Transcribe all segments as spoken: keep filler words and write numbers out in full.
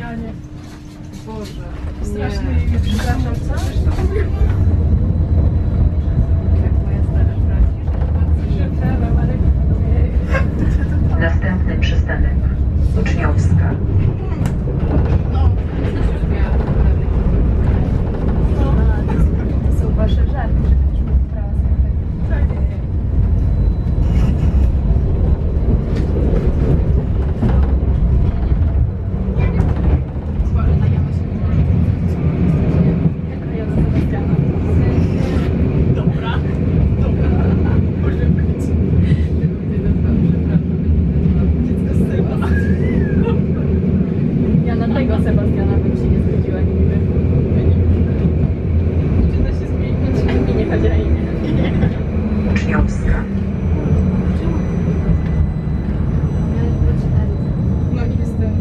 Anię. Boże. Strasznie jej przepraszam, co? Jak moja stara braci, że Przepraszam, ale nie. Następny przystanek Uczniowska. no, już miałam problemy. To są wasze żarty, że też mam prawa sobie tak. Zwłaszcza na jamę się nie może. Jako ja do Sebastiana. Dobra, dobra. Może być. Tylko nie dobrze, przepraszam. Dziecko z Seba. Ja na tego Sebastiana bym się nie zgodziła nigdy. Czy da się zmienić? Mi nie chodzi o imię. Uczniowska. No nie jestem.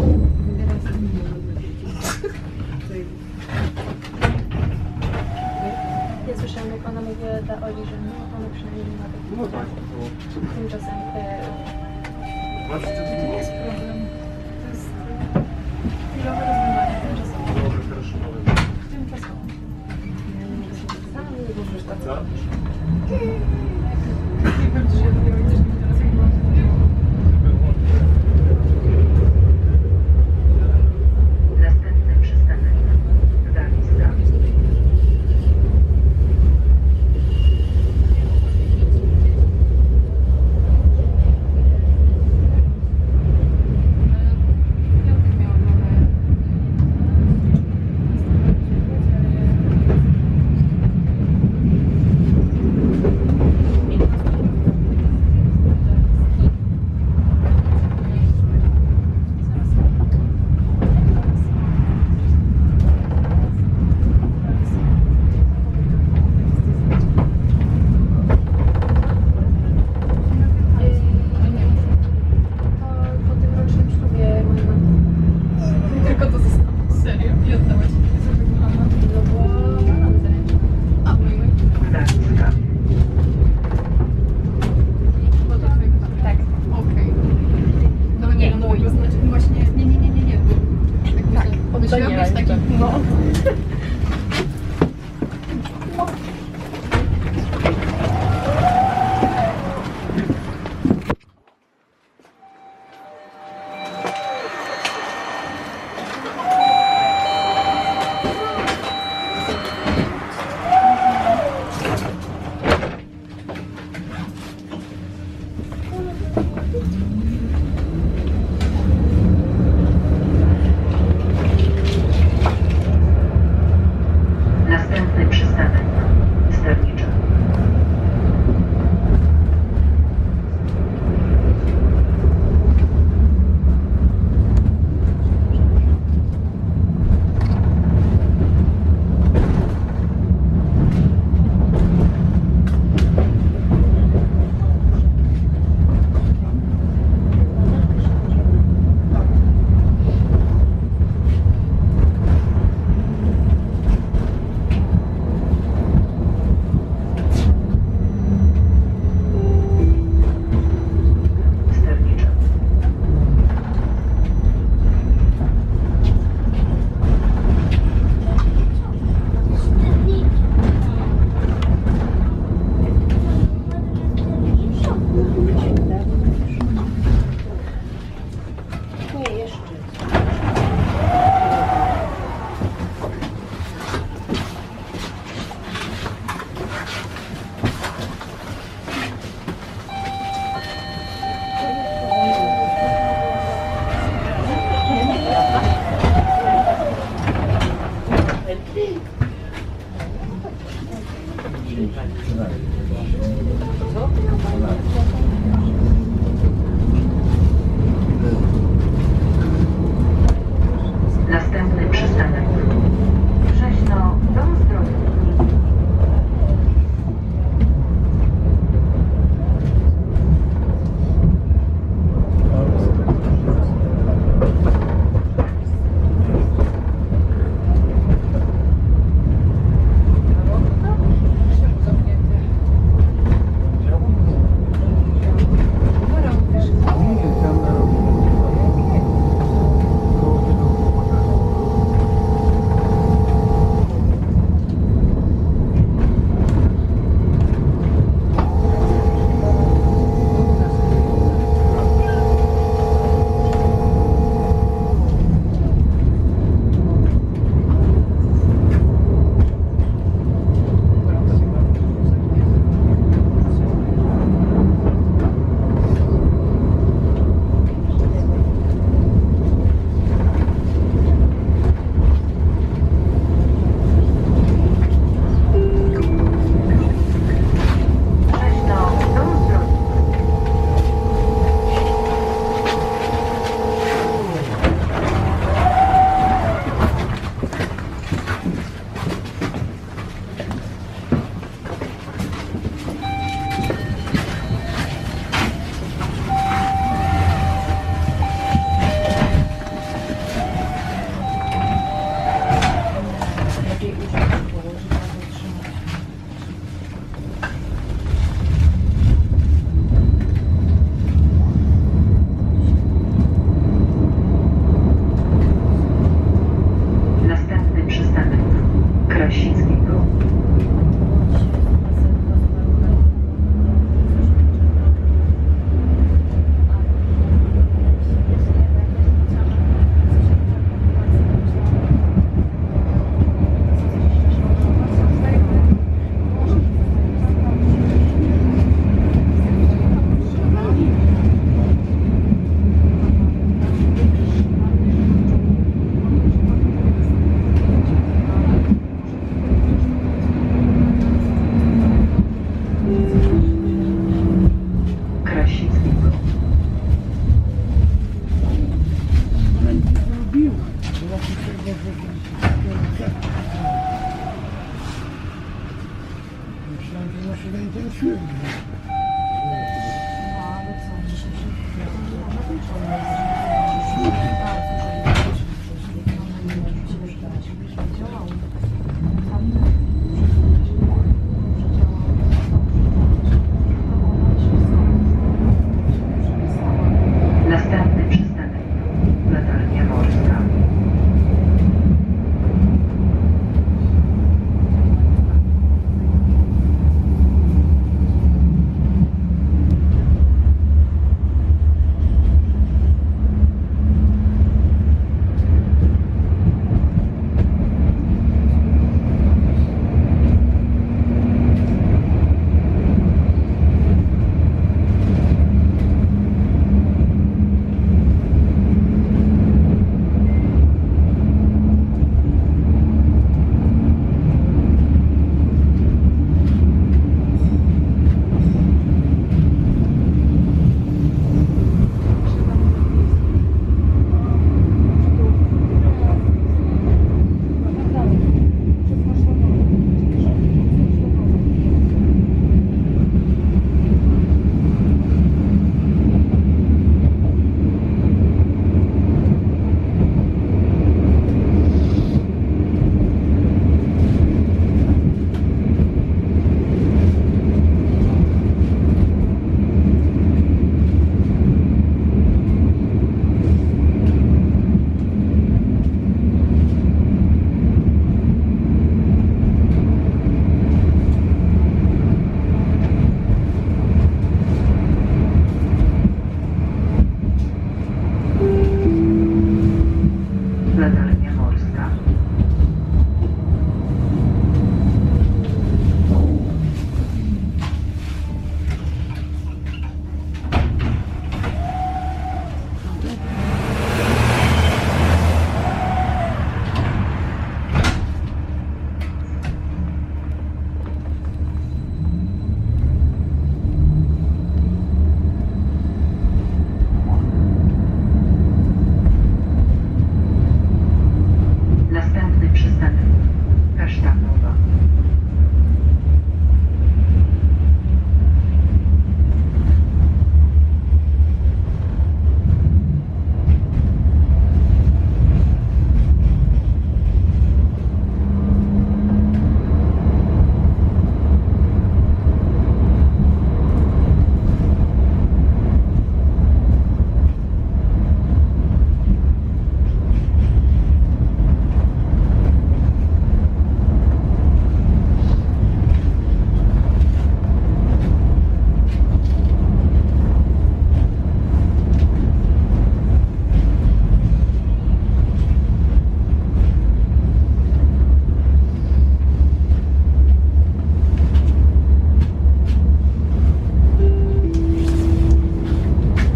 Ja słyszałam, jak ona mówiła dla Oli, że no, ona przynajmniej nie ma takich No tak, problemów. to Tymczasem e, zobaczcie, to co nie jest problem. To jest e, chwilowe rozwiązanie, tymczasowe. Dobry, pierwszy nowy. Tymczasowe. Sam nie mówisz to, co Co? robisz. Nie wiem, czy się dopiero idziesz mi teraz, jak byłam Następny przystanek Daliska. Piątek miałam nowe. To po tym rocznym ślubie moja mama. Tylko to zostało. Serio? I oddałaś. No bo mamy zaręczone. A, no i Daliska. bo to twojego tam. Tak. Okej. No Nie, nie, no mój. to znaczy właśnie, nie, nie, nie, nie, nie. Jakby Tak, to- oddaję myślałam, że taki, rękę. no.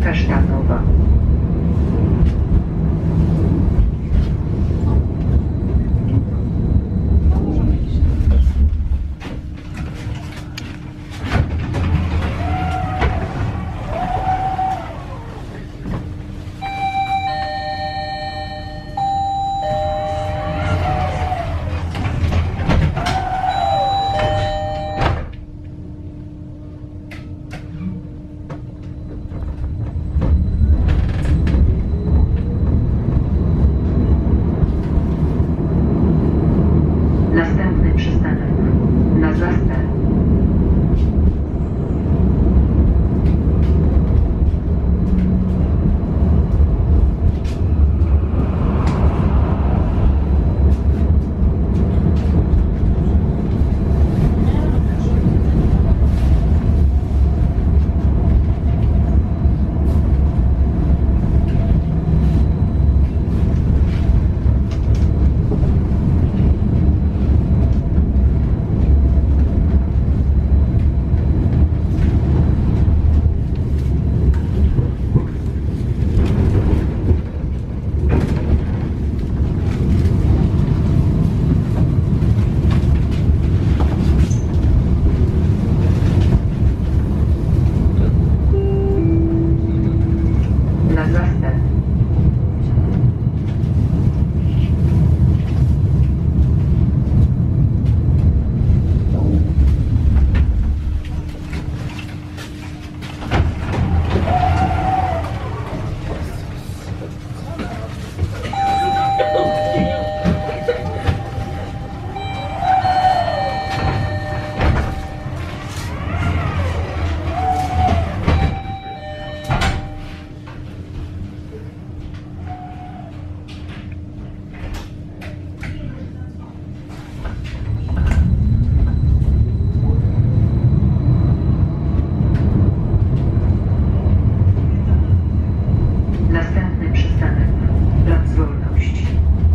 Kasztanowa. No możemy iść. Następny przystanek na Zastel. Na Zastel. Następny przystanek Plac Wolności.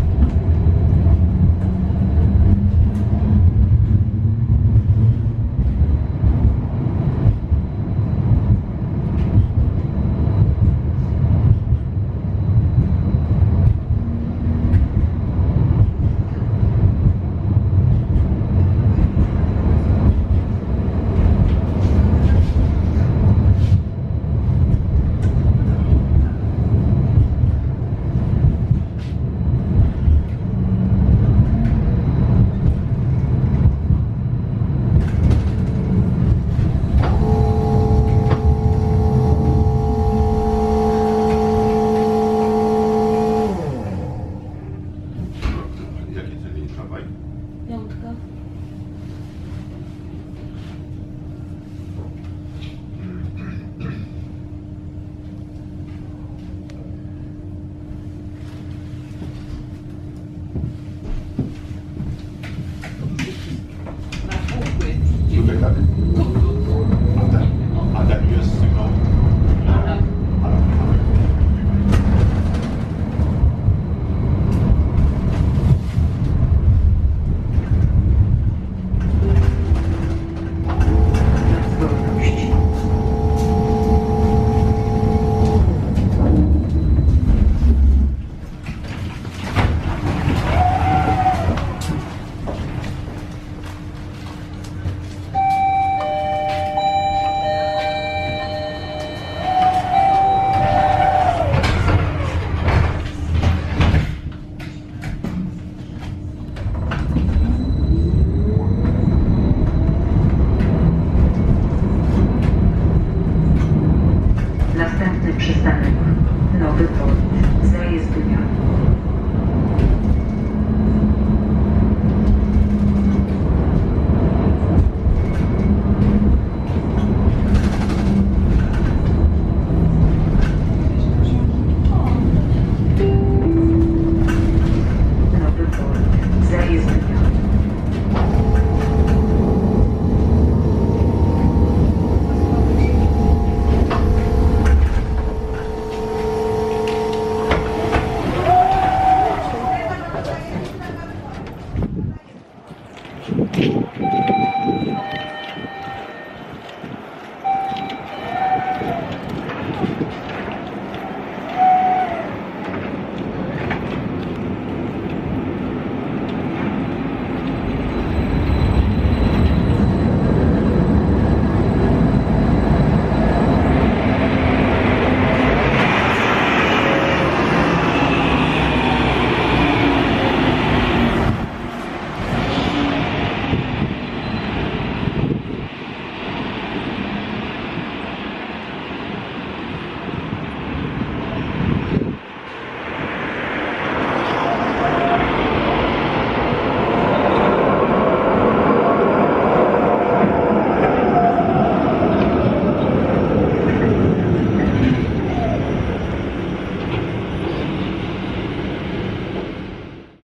Jaki to jest tramwaj? Piątka. Na kukły. Tutaj dalej. A ten, a ten jest tylko... Adam. Adam. Plac Wolności. Następny przystanek Nowy Port. Zajezd dnia.